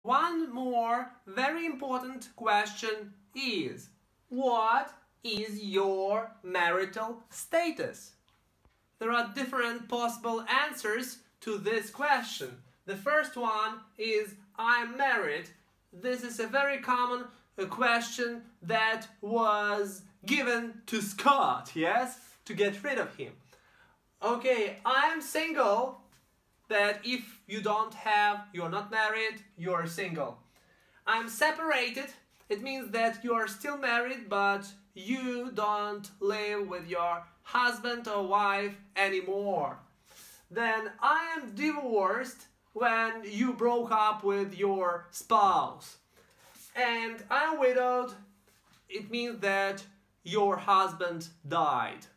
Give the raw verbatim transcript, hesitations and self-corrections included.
One more very important question is, what is your marital status? There are different possible answers to this question. The first one is, I'm married. This is a very common uh, question that was given to Scott, yes, to get rid of him. Okay, I'm single. That if you don't have, you're not married, you're single. I'm separated. It means that you are still married, but you don't live with your husband or wife anymore. Then I am divorced when you broke up with your spouse. And I'm widowed. It means that your husband died.